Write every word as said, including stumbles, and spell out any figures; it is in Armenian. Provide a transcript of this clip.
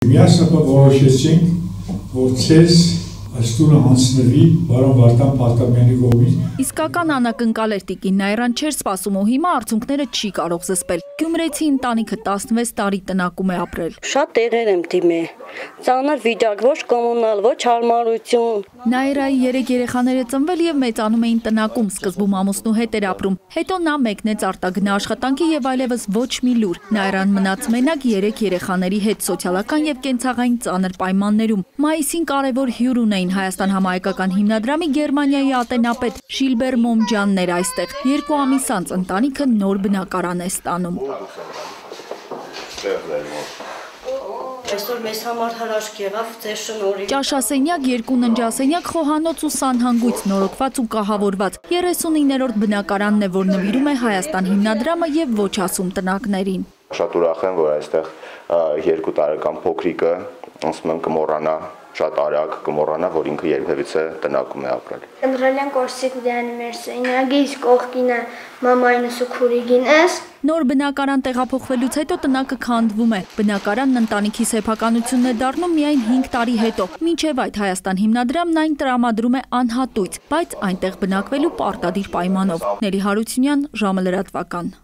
Միասնապ որոշեցինք, որ ցես այս տունը հանձնվի բարոն Վարդան Փարթամյանի կողմից։ Իսկական անակնկալ էր տիկին Նաիրան չէր սպասում ու հիմա արդյունքները չի կարող զսպել։ Գյումրեցի ընտանիքը տասնվեց տարի տնակում է ապրել։ Շատ տեղեր եմ դիմել։ Ծանր վիճակ, ոչ կոմունալ, ոչ հարմարություն։ Նաիրայի երեք երեխաները ծնվել եւ մեծանում էին տնակում, սկզբում ամուսնու հետ էր ապրում։ Հետո նա մեկնեց արտագնա աշխատանքի եւ այլևս ոչ մի լուր։ Նաիրան մնաց մենակ երեք երեխաների հետ սոցիալական եւ կենցաղային ծանր պայմաններում։ Մայիսին կարևոր հյուր ունեին Հայաստան համահայկական հիմնադրամի Գերմանիայի ատենապետ Շիլբեր Մոմջյանն էր այստեղ։ Երկու ամիս անց ընտանիքը նոր բնակարան է ստանում։ Այսօր մեզ համար հրաշք եղավ ձեր շնորհիվ։ Ճաշասենյակ, երկու ննջասենյակ, խոհանոց ու սանհանգույց, նորոգված ու կահավորված։ երեսունիններորդ բնակարանն է, որ նվիրում է Հայաստան հիմնադրամը եւ ոչ ասում տնակներին։ Շատ ուրախ եմ, որ այստեղ երկու տարեկան փոքրիկը, ասում եմ, կմոռանա, շատ արագ կմոռանա, որ ինքը երբևիցե տնակում է ապրել։ Ընտրալյան կորսիկ դյանի մեր սենյագիս կողքինը մամայինս ու քուրիգինս։ Նոր բնակարան տեղափոխվելուց հետո տնակը քանդվում է։ Բնակարանն ընտանիքի սեփականությունն է դառնում միայն հինգ տարի հետո։ Մինչև այդ Հայաստան հիմնադրամն այն տրամադրում է անհատույց, բայց այնտեղ բնակվելու պարտադիր պայմանով։ Նելի Հարությունյան, ժամը լրատվական։